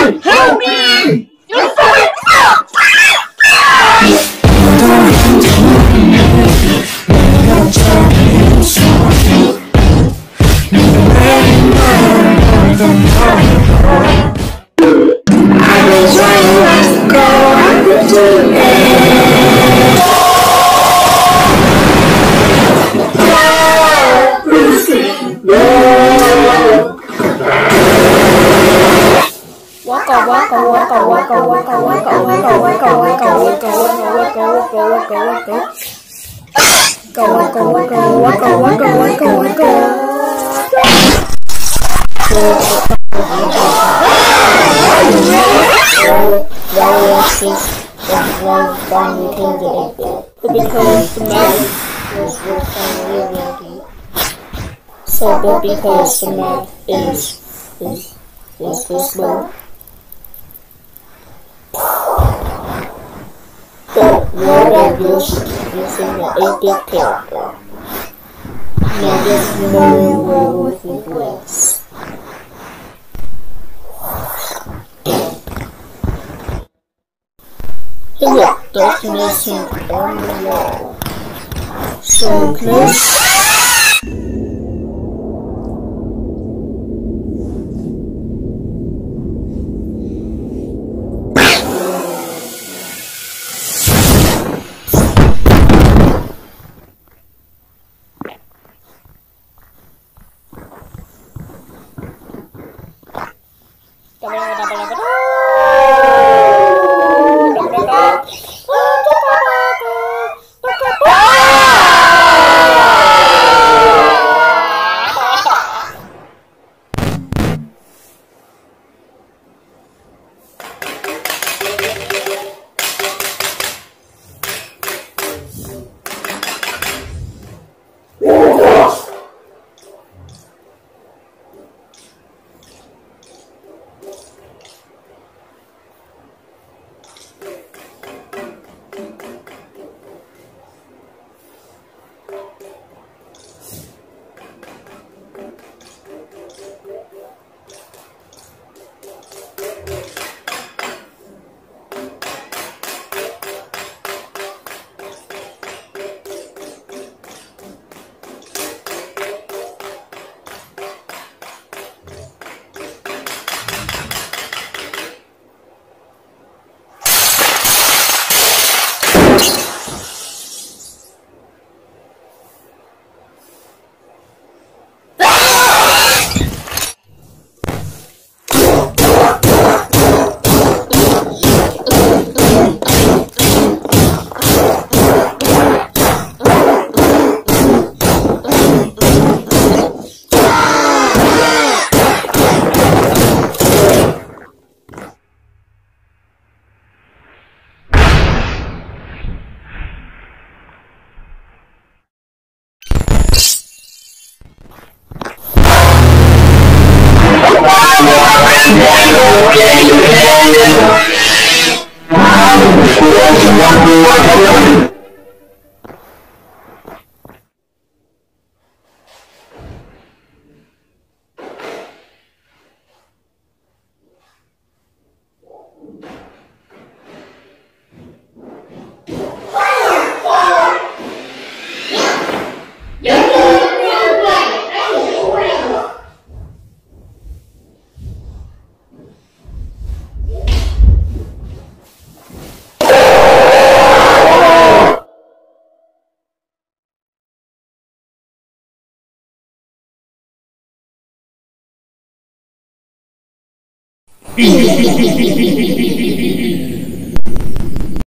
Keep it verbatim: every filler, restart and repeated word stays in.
Help me! Waka waka waka waka waka waka waka waka waka waka waka waka waka waka waka waka waka waka waka waka. So because the map is is is this low. The word I used using the eight-bit character. Now this no word with regrets. Hey look, there's missing on the wall. So close.